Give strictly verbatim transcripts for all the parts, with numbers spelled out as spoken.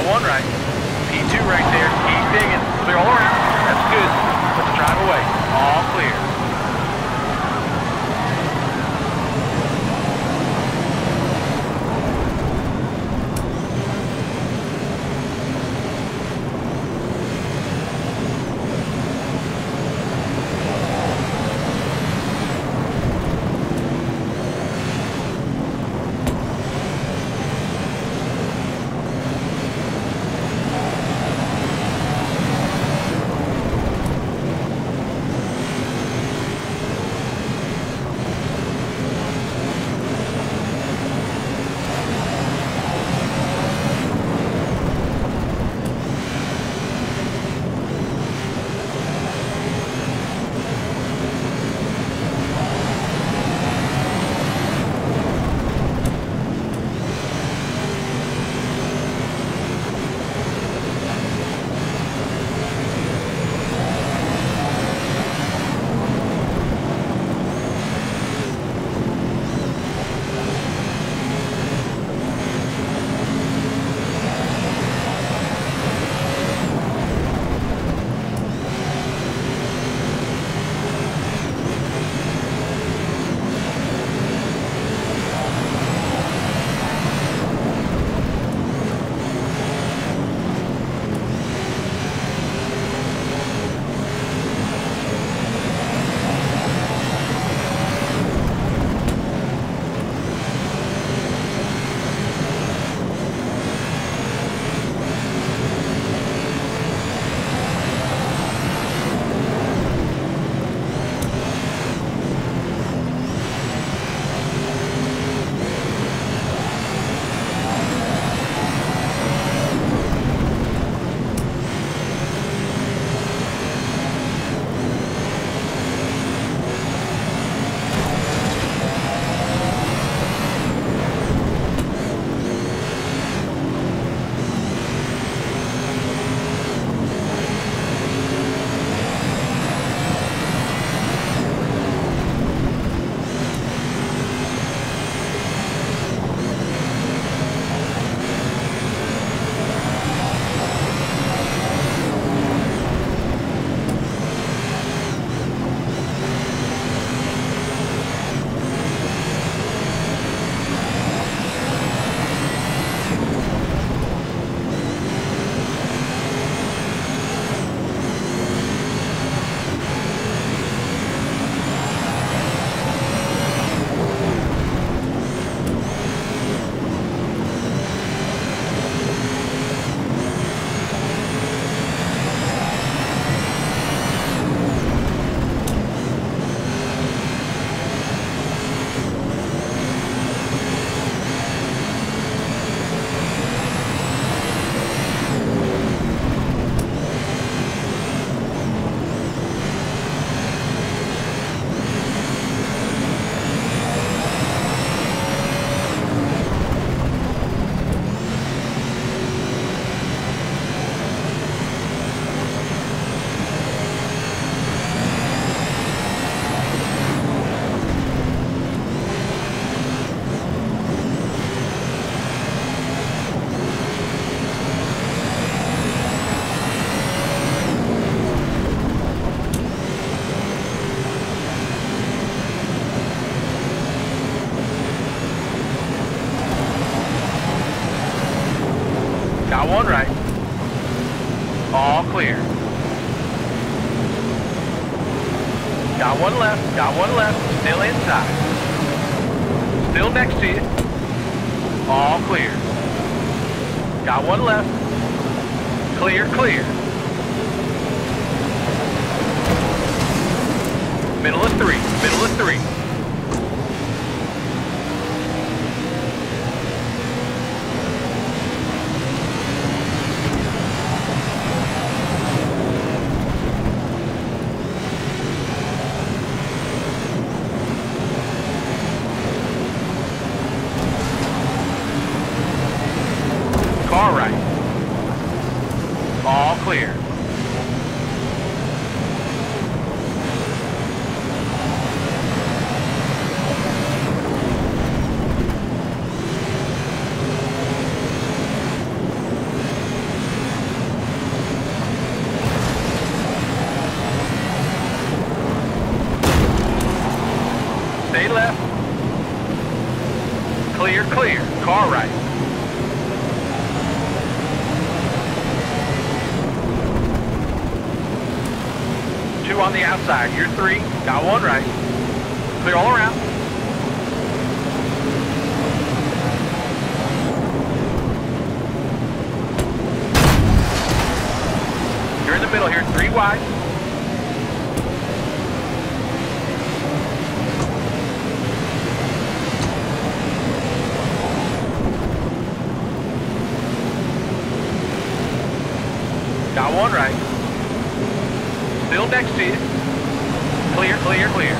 Got one right. P two right there. Keep digging. Clear all around. That's good. Let's drive away. All clear. Got one right. All clear. Got one left. Got one left. Still inside. Still next to you. All clear. Got one left. Clear, clear. Middle of three. Middle of three. Car right. All clear. Stay left. Clear, clear. Car right. Two on the outside. You're three. Got one right. Clear all around. You're in the middle here. Three wide. Got one right. Still next to you. Clear, clear, clear.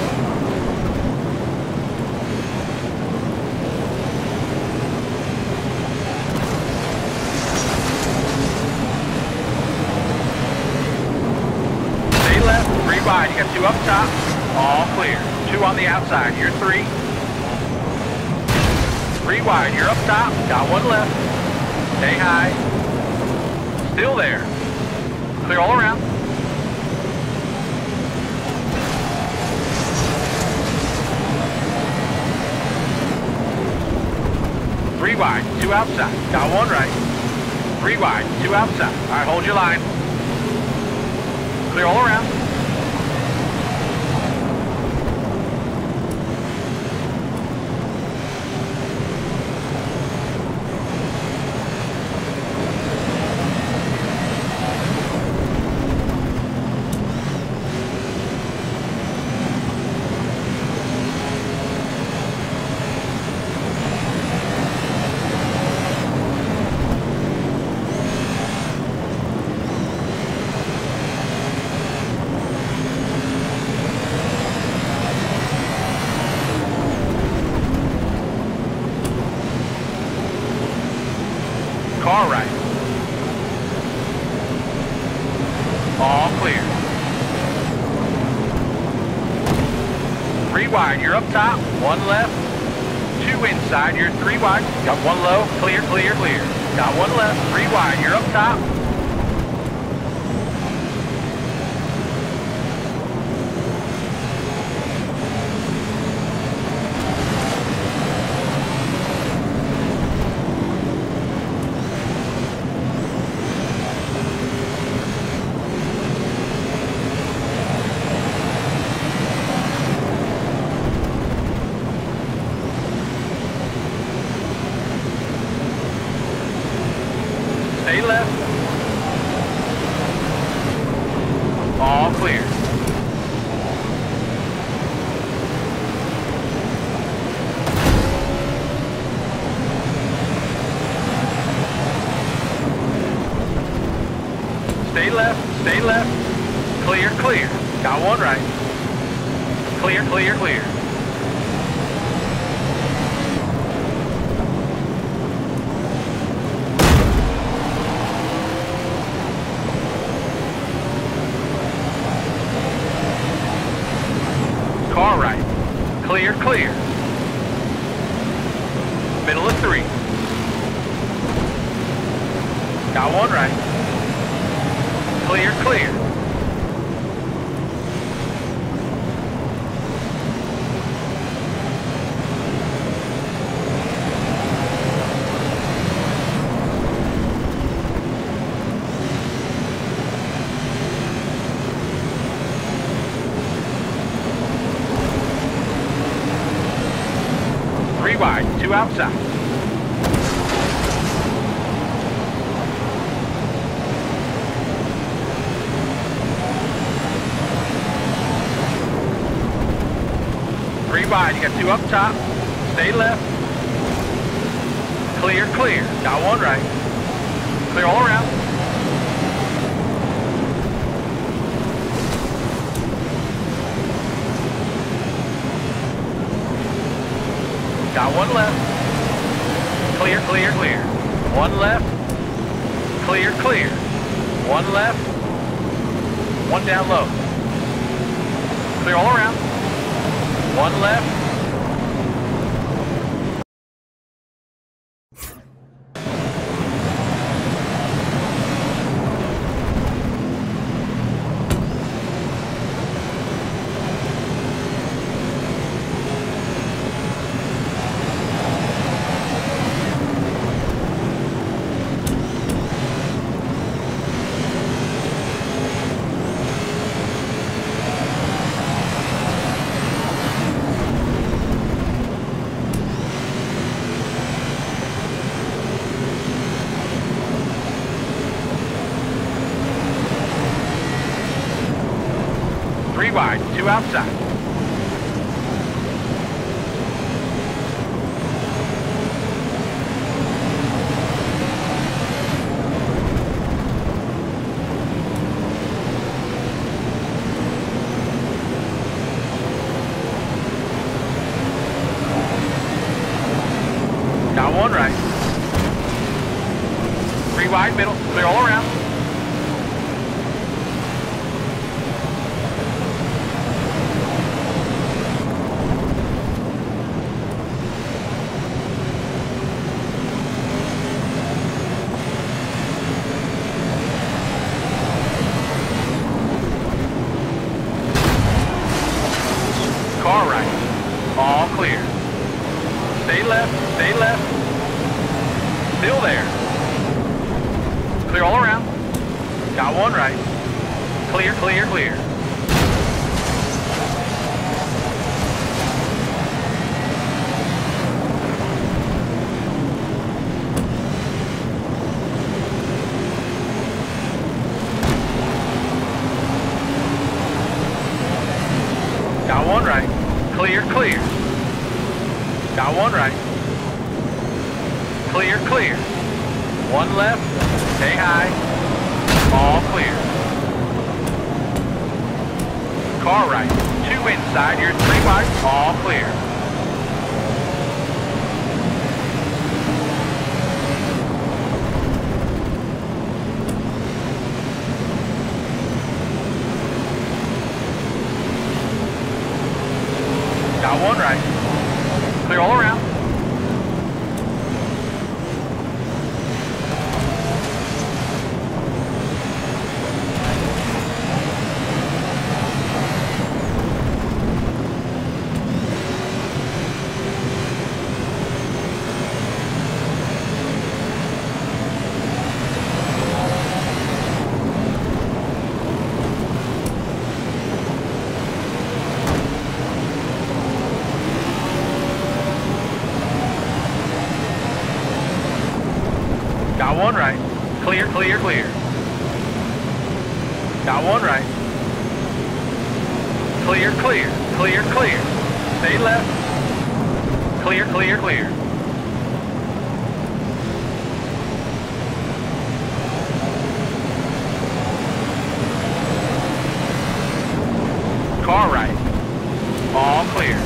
Stay left, three wide. You got two up top. All clear. Two on the outside. You're three. Three wide. You're up top. Got one left. Stay high. Still there. Clear all around. Three wide, two outside. Got one right. Three wide, two outside. All right, hold your line. Clear all around. Car right. All clear. Three wide, you're up top. One left. Two inside, you're three wide. Got one low. Clear, clear, clear. Got one left. Three wide, you're up top. Stay left. All clear. Stay left, stay left. Clear, clear. Got one right. Clear, clear, clear. Car right. Clear, clear. Middle of three. Got one right. Clear, clear. Three wide, two outside. Three wide, you got two up top. Stay left. Clear, clear. Got one right. Clear all around. Got one left. Clear, clear, clear. One left. Clear, clear. One left. One down low. Clear all around. One left. outside. Got one right. Three wide, middle, clear all around. Car right. All clear. Stay left, stay left. Still there. Clear all around. Got one right. Clear, clear, clear. Got one right. Clear, clear. Got one right. Clear, clear. One left. Stay high. All clear. Car right. Two inside. You're three wide. All clear. Got one right. Clear all around. Got one right. Clear, clear, clear. Got one right. Clear, clear, clear, clear. Stay left. Clear, clear, clear. Car right. All clear.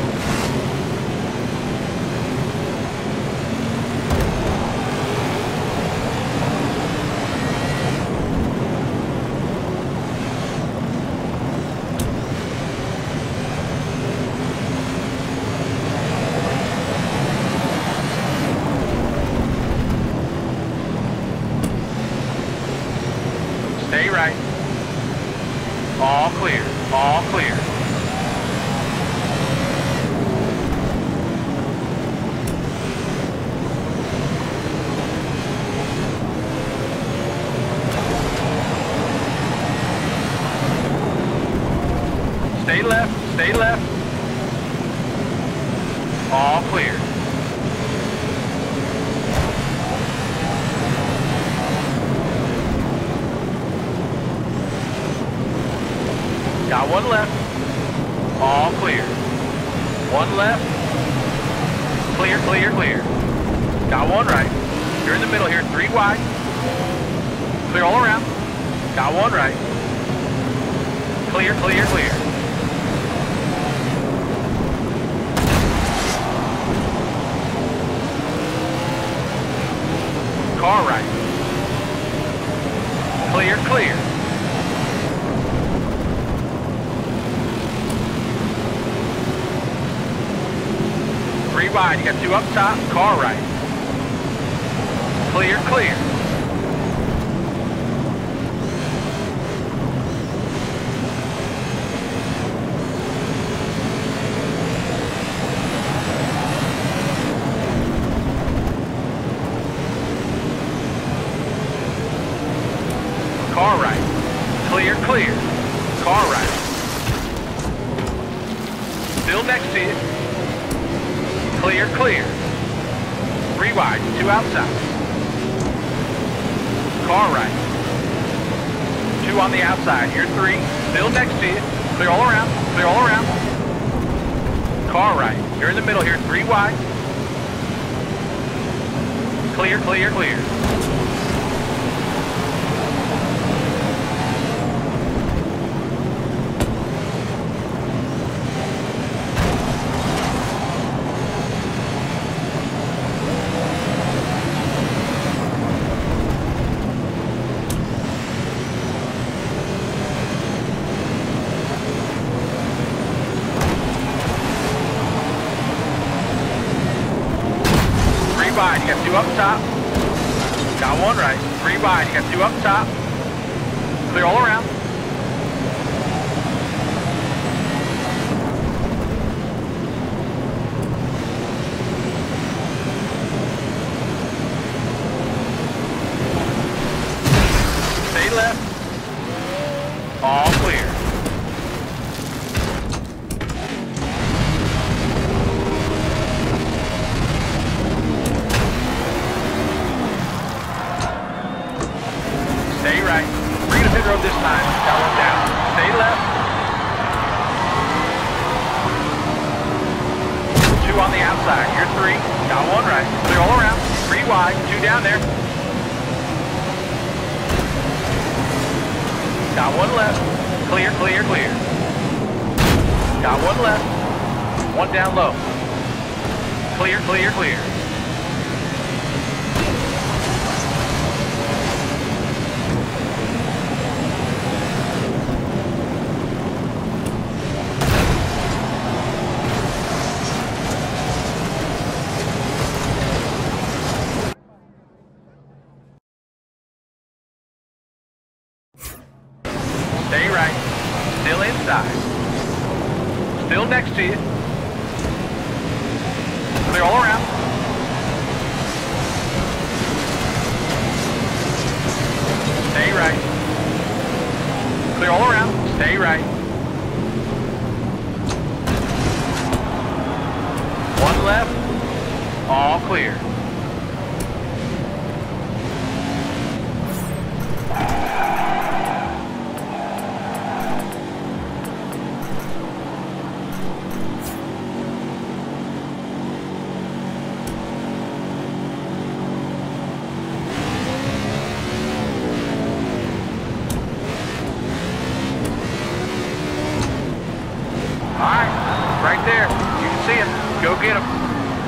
Stay right. All clear. All clear. Stay left. Stay left. All clear. Got one left. All clear. One left. Clear, clear, clear. Got one right. You're in the middle here. Three wide. Clear all around. Got one right. Clear, clear, clear. Car right. Clear, clear. Three wide. You got two up top. Car right. Clear, clear. Car right. Clear, clear. Car right. Still next to you. Clear, clear. Three wide, two outside. Car right. Two on the outside. You're three. Still next to you. Clear all around. Clear all around. Car right. You're in the middle here. Three wide. Clear, clear, clear. Wide, you got two up top. Got one right. Three wide, you got two up top. Clear all around. Stay left. All clear. Stay right. Bring it to pit road this time. Got one down. Stay left. Two on the outside. You're three. Got one right. Clear all around. Three wide. Two down there. Got one left. Clear, clear, clear. Got one left. One down low. Clear, clear, clear. Stay right. Still inside. Still next to you. Clear all around. Stay right. Clear all around. Stay right. One left. All clear. Alright, right there. You can see him. Go get him.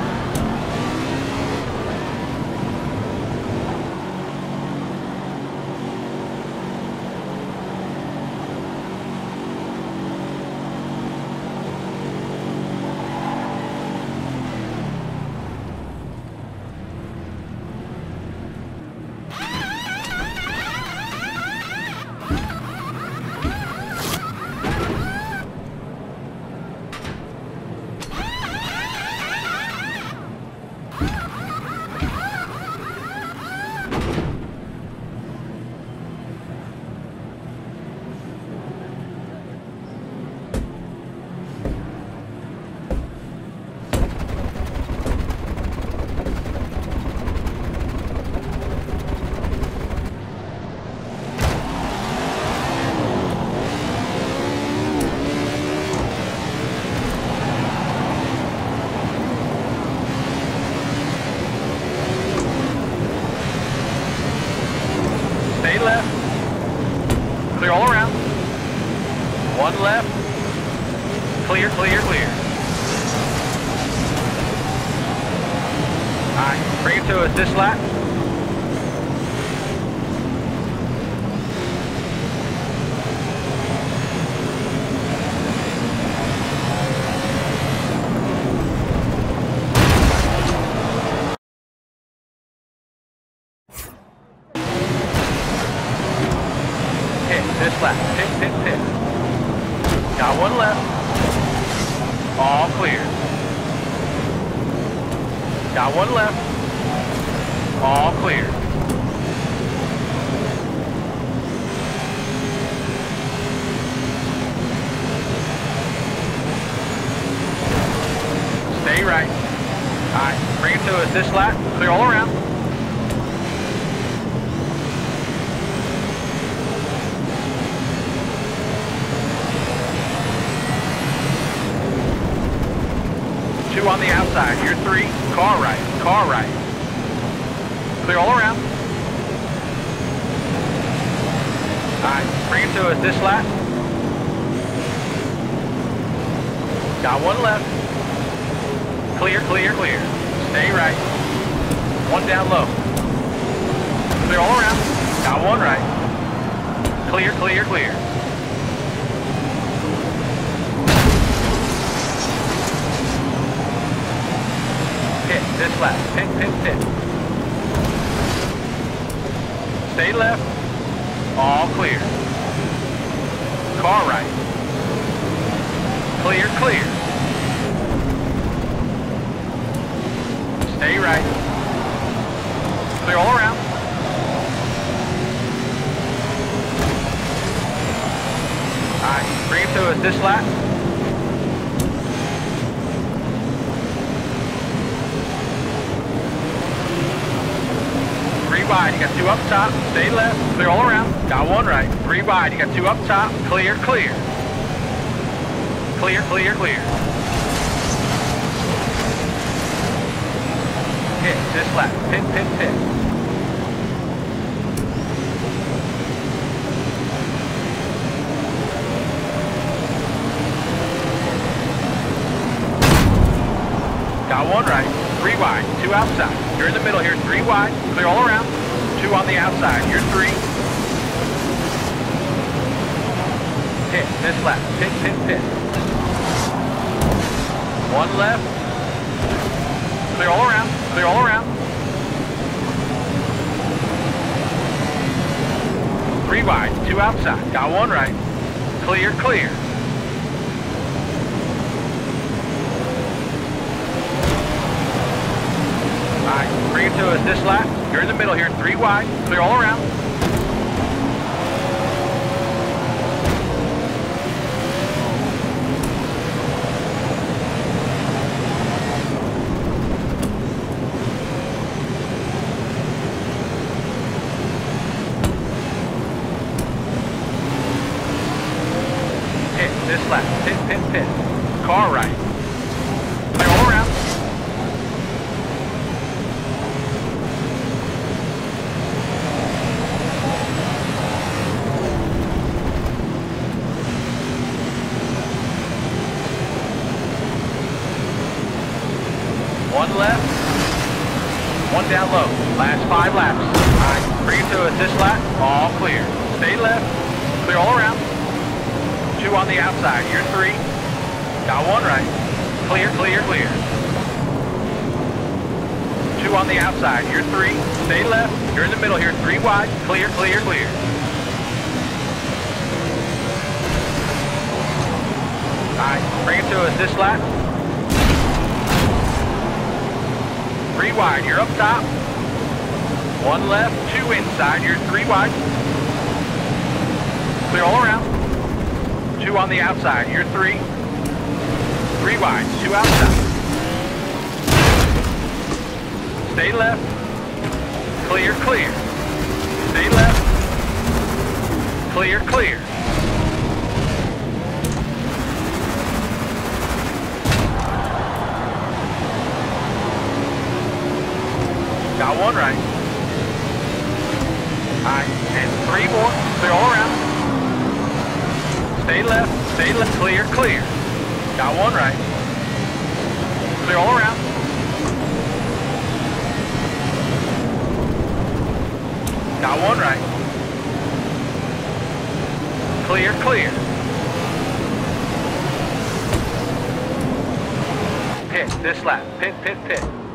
Stay left. Clear all around. One left. Clear, clear, clear. Alright, bring it to us this lap. This lap, pit, pit, pit. Got one left. All clear. Got one left. All clear. Stay right. All right, bring it to us this lap. Clear all around. Two on the outside. You're three. Car right. Car right. Clear all around. All right. Bring it to us this lap. Got one left. Clear, clear, clear. Stay right. One down low. Clear all around. Got one right. Clear, clear, clear. Pit this lap. Pit, pit, pit. Stay left. All clear. Car right. Clear, clear. Stay right. Clear all around. All right, bring it to us this lap. Three wide, you got two up top. Stay left, clear all around. Got one right. Three wide, you got two up top. Clear, clear. Clear, clear, clear. Pit this lap. Pit, pit, pit. Got one right. Three wide. Two outside. You're in the middle here. Three wide. Clear all around. Two on the outside. You're three. Pit this lap. Pit, pit, pit. One left. Clear all around. Clear all around. Three wide. Two outside. Got one right. Clear, clear. All right. Bring it to us this lap. You're in the middle here. Three wide. Clear all around. This lap, pit, pit, pit. Car right. Clear all around. One left. One down low. Last five laps. All right, bring it to us this lap. All clear. Stay left. Clear all around. Two on the outside. You're three. Got one right. Clear, clear, clear. Two on the outside. You're three. Stay left. You're in the middle here. Three wide. Clear, clear, clear. All right. Bring it to us this lap. Three wide. You're up top. One left. Two inside. You're three wide. Clear all around. Two on the outside. You're three. Three wide. Two outside. Stay left. Clear, clear. Stay left. Clear, clear. Got one right. All right. And three more. Clear all around. Stay left, stay left, clear, clear. Got one right. Clear all around. Got one right. Clear, clear. Pit this lap. Pit, pit, pit.